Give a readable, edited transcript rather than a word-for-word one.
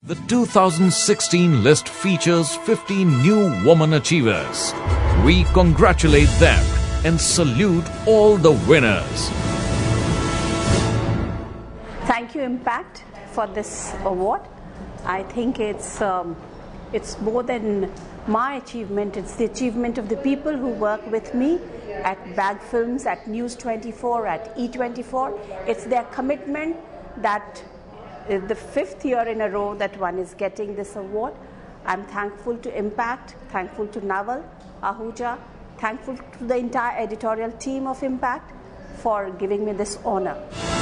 The 2016 list features 15 new woman achievers. We congratulate them and salute all the winners. Thank you, Impact, for this award. I think it's more than my achievement. It's the achievement of the people who work with me at B.A.G Films, at News 24, at E24. It's their commitment that the 5th year in a row that one is getting this award. I'm thankful to Impact, thankful to Naval, Ahuja, thankful to the entire editorial team of Impact for giving me this honor.